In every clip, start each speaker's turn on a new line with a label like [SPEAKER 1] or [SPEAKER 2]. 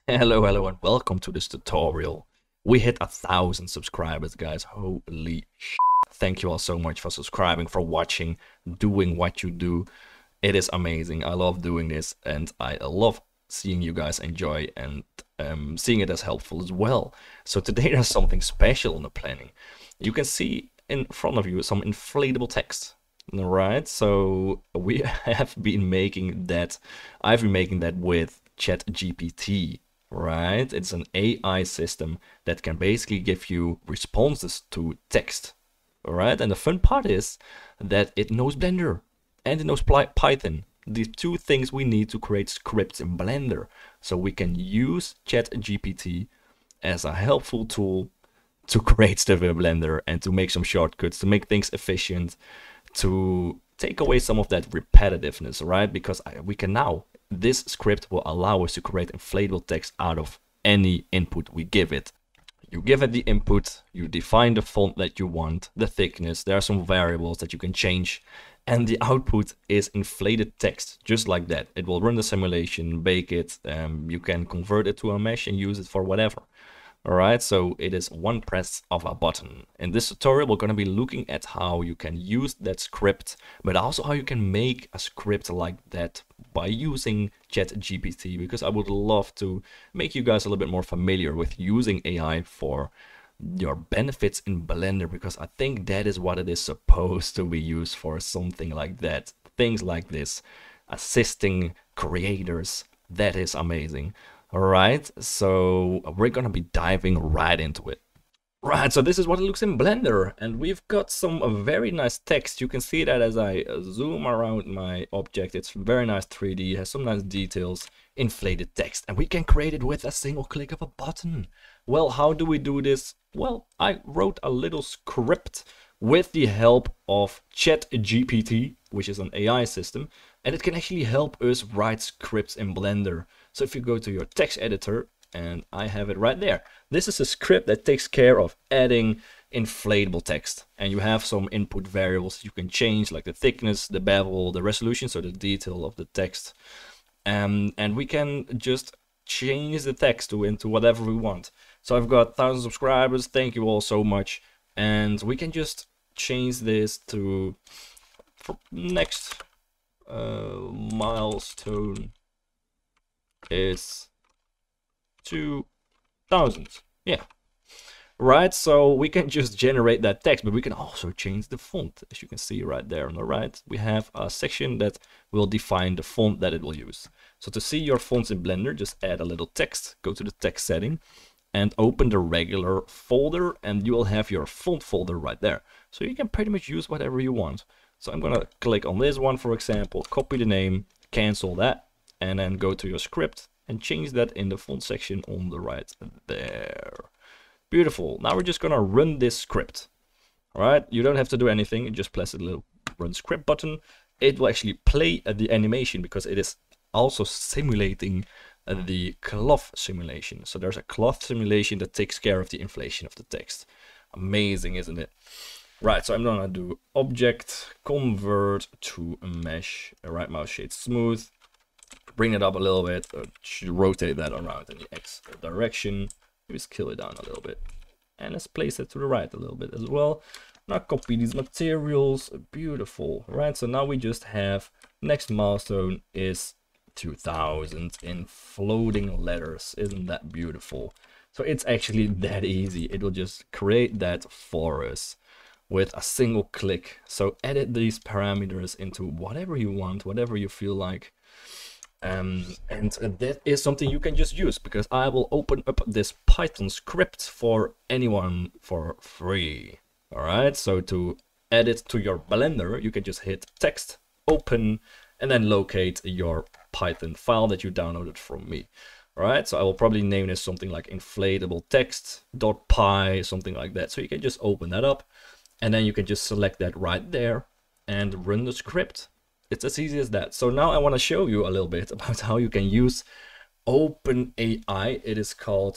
[SPEAKER 1] Hello, and welcome to this tutorial. We hit 1,000 subscribers, guys. Holy shit. Thank you all so much for subscribing, for watching, doing what you do. It is amazing. I love doing this, and I love seeing you guys enjoy and seeing it as helpful as well. So today there's something special in the planning. You can see in front of you some inflatable text. Right, so we have been making that. I've been making that with ChatGPT. Right, it's an AI system that can basically give you responses to text. All right, and the fun part is that it knows Blender and it knows Python. These two things we need to create scripts in Blender, so we can use ChatGPT as a helpful tool to create stuff in Blender and to make some shortcuts, to make things efficient, to take away some of that repetitiveness, right? Because we can now, this script will allow us to create inflatable text out of any input we give it. You give it the input, you define the font that you want, the thickness, there are some variables that you can change, and the output is inflated text, just like that. It will run the simulation, bake it, you can convert it to a mesh and use it for whatever. Alright, so it is one press of a button. In this tutorial, we're going to be looking at how you can use that script, but also how you can make a script like that by using ChatGPT, because I would love to make you guys a little bit more familiar with using AI for your benefits in Blender, because I think that is what it is supposed to be used for, something like that. Things like this, assisting creators, that is amazing. Alright, so we're gonna be diving right into it. Right, so this is what it looks in Blender, and we've got some very nice text. You can see that as I zoom around my object. It's very nice 3D, has some nice details, inflated text, and we can create it with a single click of a button. Well, how do we do this? Well, I wrote a little script with the help of ChatGPT, which is an AI system, and it can actually help us write scripts in Blender. So if you go to your text editor, and I have it right there. This is a script that takes care of adding inflatable text. And you have some input variables you can change, like the thickness, the bevel, the resolution, so the detail of the text. And we can just change the text into whatever we want. So I've got 1,000 subscribers, thank you all so much. And we can just change this to next milestone is 2,000. Yeah, right, so we can just generate that text, but we can also change the font. As you can see right there on the right, we have a section that will define the font that it will use. So to see your fonts in Blender, just add a little text, go to the text setting and open the regular folder, and you will have your font folder right there. So you can pretty much use whatever you want. So I'm gonna click on this one, for example, copy the name, cancel that, and then go to your script and change that in the font section on the right there. Beautiful. Now we're just gonna run this script. All right, you don't have to do anything, just press the little run script button. It will actually play the animation because it is also simulating the cloth simulation. So there's a cloth simulation that takes care of the inflation of the text. Amazing, isn't it? Right, so I'm gonna do object, convert to mesh, right mouse shade smooth, bring it up a little bit, rotate that around in the X direction, maybe scale it down a little bit, and let's place it to the right a little bit as well. Now copy these materials, beautiful, right? So now we just have next milestone is 2,000 in floating letters. Isn't that beautiful? So it's actually that easy. It will just create that for us with a single click. So edit these parameters into whatever you want, whatever you feel like. And that is something you can just use, because I will open up this Python script for anyone for free. All right, so to add it to your Blender, you can just hit text, open, and then locate your Python file that you downloaded from me. All right, so I will probably name this something like inflatable text.py, something like that. So you can just open that up, and then you can just select that right there and run the script. It's as easy as that. So now I want to show you a little bit about how you can use OpenAI. It is called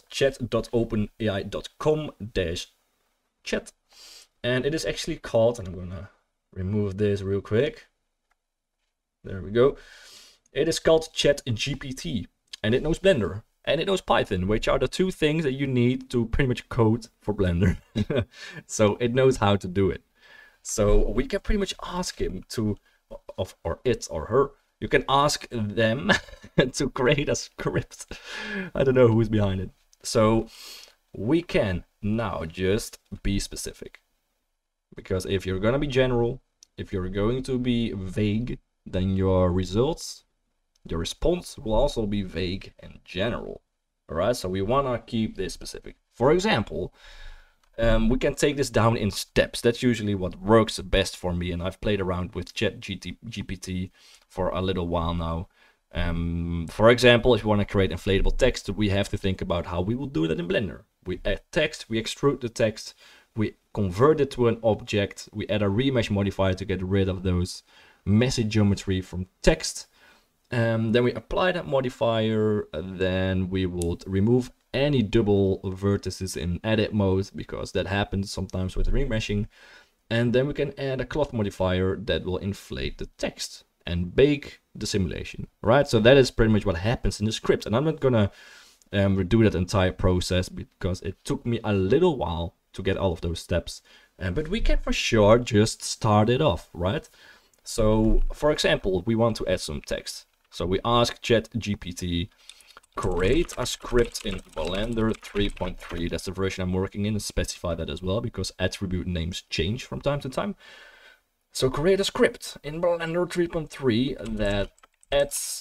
[SPEAKER 1] chat.openai.com/chat. And it is actually called, and I'm going to remove this real quick. There we go. It is called ChatGPT, and it knows Blender. and it knows Python, which are the two things that you need to pretty much code for Blender. So it knows how to do it. So we can pretty much ask him to, or it or her, you can ask them to create a script. I don't know who's behind it. So we can now just be specific. Because if you're gonna be general, if you're going to be vague, then your results, your response will also be vague and general. All right, so we wanna keep this specific. For example, we can take this down in steps. That's usually what works best for me, and I've played around with ChatGPT for a little while now. For example, if you want to create inflatable text, we have to think about how we will do that in Blender. We add text, we extrude the text, we convert it to an object, we add a remesh modifier to get rid of those messy geometry from text. Then we apply that modifier, then we would remove any double vertices in edit mode, because that happens sometimes with remeshing. And then we can add a cloth modifier that will inflate the text and bake the simulation, right? So that is pretty much what happens in the script. And I'm not gonna redo that entire process because it took me a little while to get all of those steps. But we can for sure just start it off, right? So for example, we want to add some text. So we ask ChatGPT, create a script in Blender 3.3. That's the version I'm working in, and specify that as well because attribute names change from time to time. So create a script in Blender 3.3 that adds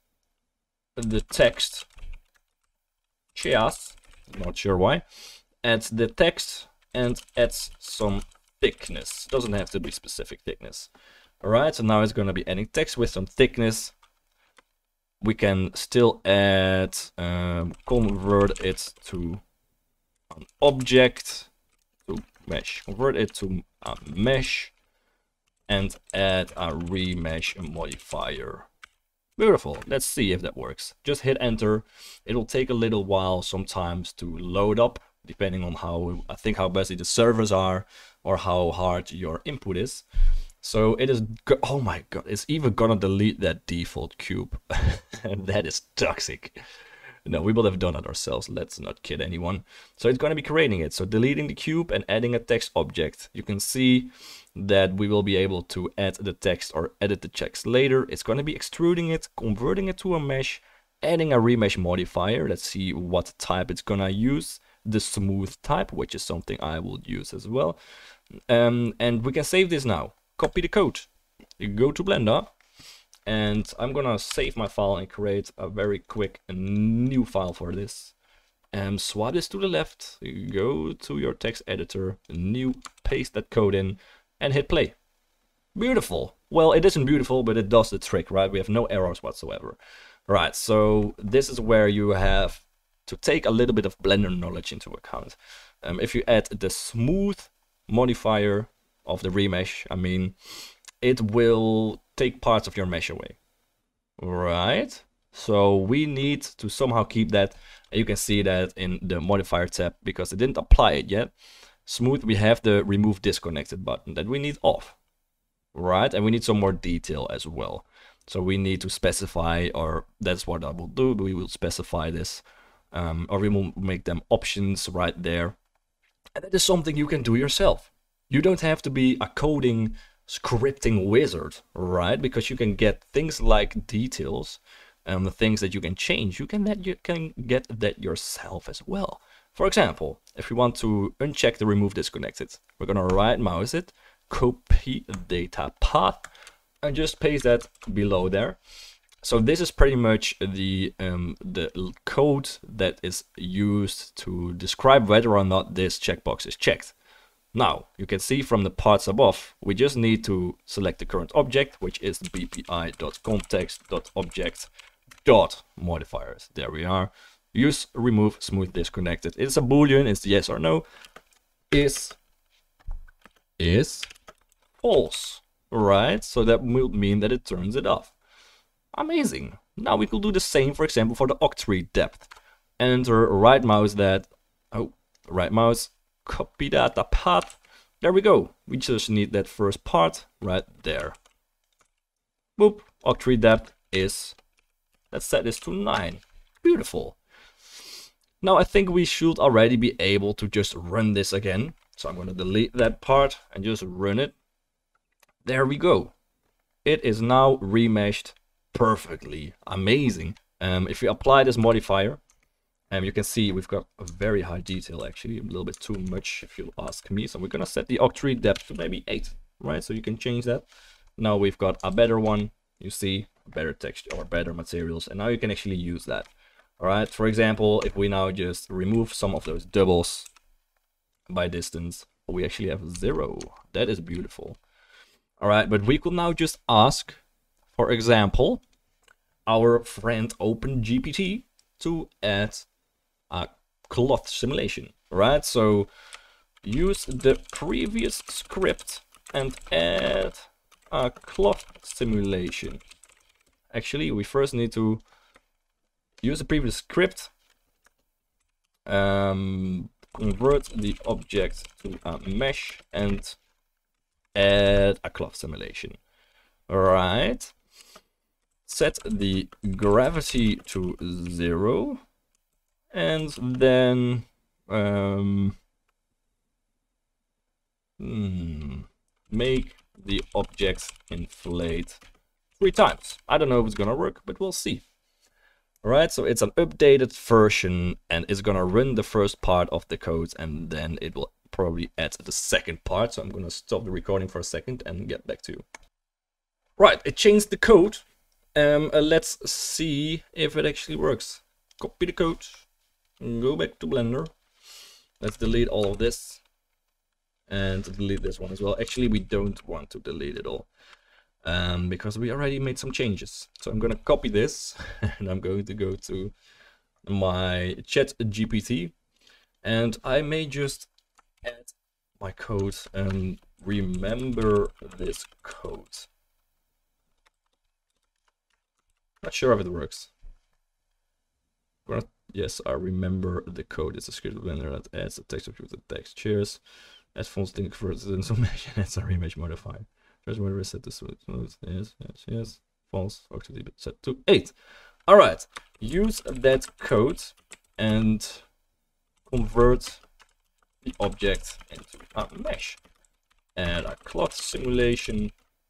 [SPEAKER 1] the text just, not sure why, adds the text and adds some thickness. Doesn't have to be specific thickness. All right, so now it's going to be adding text with some thickness. We can still add, convert it to an object, to mesh, convert it to a mesh, and add a remesh modifier. Beautiful. Let's see if that works. Just hit enter. It will take a little while sometimes to load up, depending on how busy the servers are or how hard your input is. So it is, oh my god, it's even gonna delete that default cube. And that is toxic. No, we will have done it ourselves. Let's not kid anyone. So it's gonna be creating it. So deleting the cube and adding a text object. You can see that we will be able to add the text or edit the text later. It's gonna be extruding it, converting it to a mesh, adding a remesh modifier. Let's see what type it's gonna use. The smooth type, which is something I will use as well. And we can save this now. Copy the code. You go to Blender, and I'm gonna save my file and create a very quick new file for this. Swipe this to the left, go to your text editor, new, paste that code in, and hit play. Beautiful. Well, it isn't beautiful, but it does the trick, right? We have no errors whatsoever. Right, so this is where you have to take a little bit of Blender knowledge into account. If you add the smooth modifier of the remesh, I mean, it will take parts of your mesh away, right? So we need to somehow keep that. And you can see that in the modifier tab because it didn't apply it yet. Smooth, we have the remove disconnected button that we need off, right? And we need some more detail as well. So we need to specify, or that's what I will do. We will specify this, or we will make them options right there. And that is something you can do yourself. You don't have to be a coding, scripting wizard, right? Because you can get things like details, the things that you can change. You can get that yourself as well. For example, if we want to uncheck the remove disconnected, we're gonna right mouse it, copy data path, and just paste that below there. So this is pretty much the code that is used to describe whether or not this checkbox is checked. Now, you can see from the parts above, we just need to select the current object, which is bpi.context.object.modifiers. There we are. Use remove smooth disconnected. It's a boolean, it's yes or no. Is false, right? So that will mean that it turns it off. Amazing. Now we could do the same, for example, for the octree depth. Enter, right mouse that, right mouse, copy data path. There we go. We just need that first part right there. Boop. Octree depth is, let's set this to 9. Beautiful. Now I think we should already be able to just run this again. So I'm going to delete that part and just run it. There we go. It is now remeshed perfectly. Amazing. If we apply this modifier, you can see we've got a very high detail, actually, a little bit too much if you ask me. So we're going to set the octree depth to maybe 8, right? So you can change that. Now we've got a better one, you see, better texture or better materials, and now you can actually use that. All right, for example, if we now just remove some of those doubles by distance, we actually have 0. That is beautiful. All right, but we could now just ask, for example, our friend OpenGPT to add a cloth simulation, right? So use the previous script and add a cloth simulation. Actually, we first need to use the previous script, convert the object to a mesh, and add a cloth simulation. All right. Set the gravity to 0, and then make the object inflate 3 times. I don't know if it's gonna work, but we'll see. All right, so it's an updated version, and it's gonna run the first part of the code, and then it will probably add the second part. So I'm gonna stop the recording for a second and get back to you. Right, it changed the code. Let's see if it actually works. Copy the code, go back to Blender. Let's delete all of this and delete this one as well. Actually, we don't want to delete it all because we already made some changes. So I'm gonna copy this and I'm going to go to my ChatGPT, and I may just add my code and remember this code. Not sure if it works. Yes, I remember the code. It's a script Blender that adds the text of the textures. As fonts thing converts into mesh and adds a remesh modifier. First one is set to smooth. Yes. False. Octave set to 8. Alright. Use that code and convert the object into a mesh. Add a cloth simulation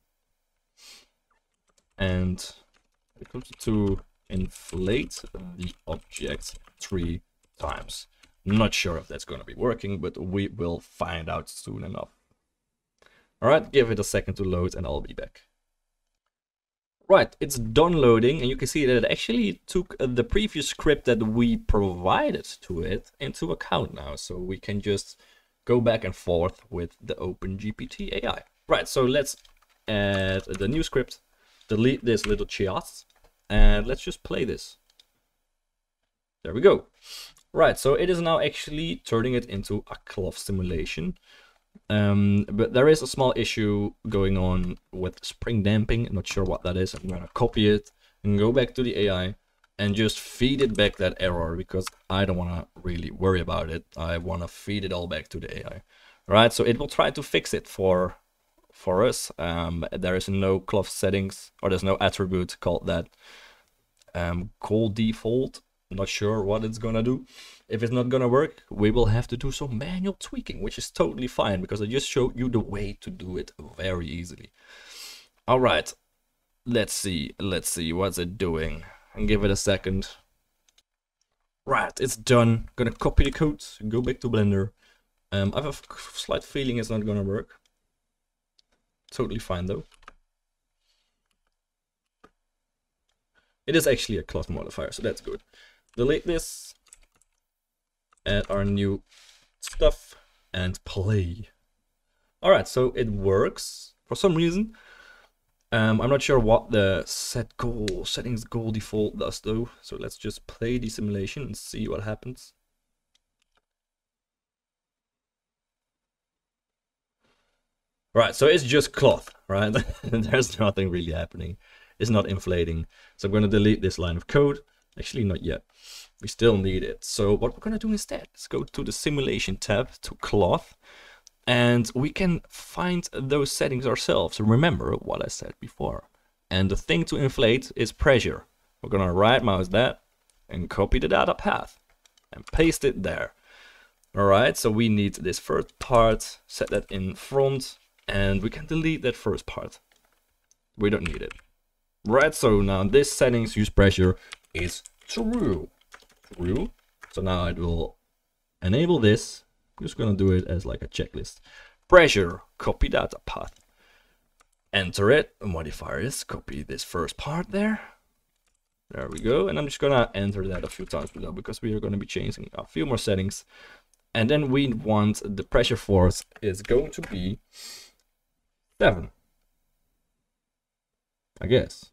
[SPEAKER 1] and it comes to inflate the object 3 times. Not sure if that's going to be working, but we will find out soon enough. Alright, give it a second to load and I'll be back. Right, it's done loading, and you can see that it actually took the previous script that we provided to it into account now. So we can just go back and forth with the OpenGPT AI. Right, so let's add the new script. Delete this little chat, and let's just play this. There we go. Right, so it is now actually turning it into a cloth simulation. But there is a small issue going on with spring damping. I'm not sure what that is. I'm gonna copy it and go back to the AI and just feed it back that error, because I don't want to really worry about it. I want to feed it all back to the AI. Right, so it will try to fix it for us. There is no cloth settings, or there's no attribute called that. Call default. I'm not sure what it's gonna do. If it's not gonna work, we will have to do some manual tweaking, which is totally fine because I just showed you the way to do it very easily. All right, let's see what's it doing, and give it a second. Right, it's done. Gonna copy the code, go back to Blender. I have a slight feeling it's not gonna work. Totally fine though. It is actually a cloth modifier, so that's good. Delete this, add our new stuff, and play. Alright, so it works for some reason. I'm not sure what the settings goal default does though. So let's just play the simulation and see what happens. Right, so it's just cloth, right? There's nothing really happening. It's not inflating. So I'm going to delete this line of code. Actually, not yet. We still need it. So what we're going to do instead is go to the simulation tab, to cloth, and we can find those settings ourselves. Remember what I said before. And the thing to inflate is pressure. We're going to right mouse that and copy the data path. and paste it there. All right, so we need this first part, set that in front, and we can delete that first part. We don't need it. Right, so now this settings use pressure is true. True. So now it will enable this. I'm just gonna do it as like a checklist. Pressure, copy data path. Enter it. A modifier is copy this first part there. There we go. And I'm just gonna enter that a few times below because we are gonna be changing a few more settings. And then we want the pressure force is going to be 7. I guess.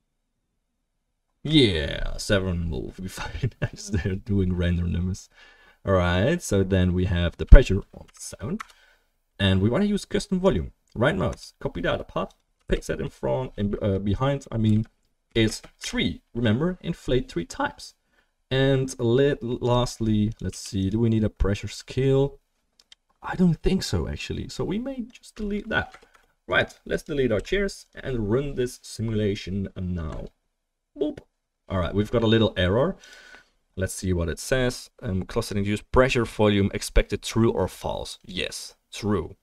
[SPEAKER 1] Yeah, 7 will be fine. They're doing random numbers. Alright, so then we have the pressure on 7. And we want to use custom volume. Right mouse, copy data path, paste that in front and behind, I mean, is 3. Remember, inflate 3 times. And lastly, let's see, do we need a pressure scale? I don't think so, actually. So we may just delete that. Right, let's delete our chairs and run this simulation now. Boop. All right, we've got a little error. Let's see what it says. Clustering use pressure volume expected true or false. Yes, true.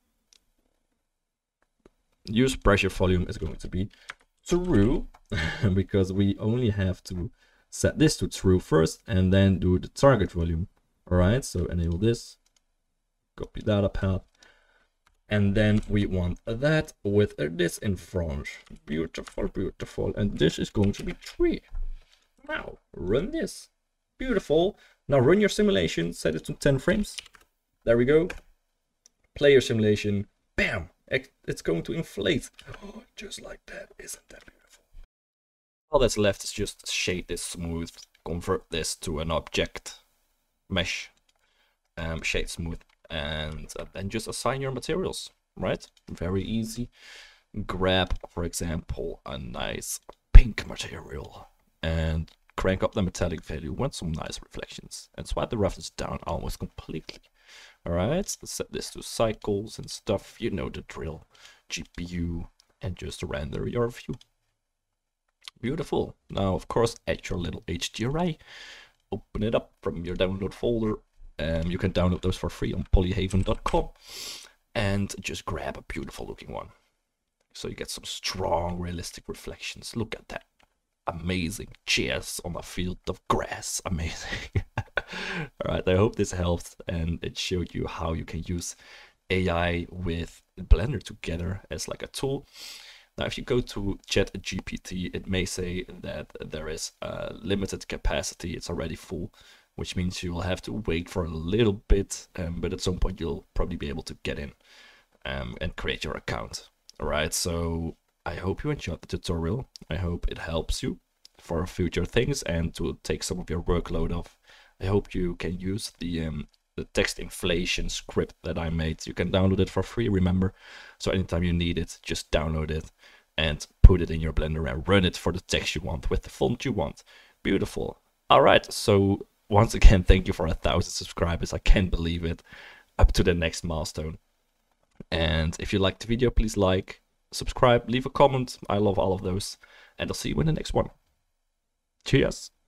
[SPEAKER 1] Use pressure volume is going to be true because we only have to set this to true first and then do the target volume. All right, so enable this, copy data path. And then we want that with this in front. Beautiful, beautiful. And this is going to be 3. Now, run this. Beautiful. Now run your simulation, set it to 10 frames. There we go. Play your simulation. Bam! It's going to inflate. Oh, just like that. Isn't that beautiful? All that's left is just shade this smooth, convert this to an object mesh, shade smooth, and then just assign your materials, right? Very easy. Grab, for example, a nice pink material and crank up the metallic value, want some nice reflections, and swipe the roughness down almost completely. All right, let's set this to cycles and stuff, you know the drill. GPU, and just render your view. Beautiful. Now, of course, add your little HD array. Open it up from your download folder. You can download those for free on polyhaven.com. And just grab a beautiful looking one. So you get some strong, realistic reflections. Look at that. Amazing. Chairs on a field of grass. Amazing. Alright, I hope this helped and it showed you how you can use AI with Blender together as like a tool. Now, if you go to ChatGPT, it may say that there is a limited capacity. It's already full, which means you will have to wait for a little bit, but at some point you'll probably be able to get in and create your account. All right, so I hope you enjoyed the tutorial. I hope it helps you for future things and to take some of your workload off. I hope you can use the text inflation script that I made. You can download it for free, remember? So anytime you need it, just download it and put it in your Blender and run it for the text you want with the font you want. Beautiful. All right, so once again, thank you for 1,000 subscribers. I can't believe it. Up to the next milestone. And if you liked the video, please like, subscribe, leave a comment. I love all of those. And I'll see you in the next one. Cheers.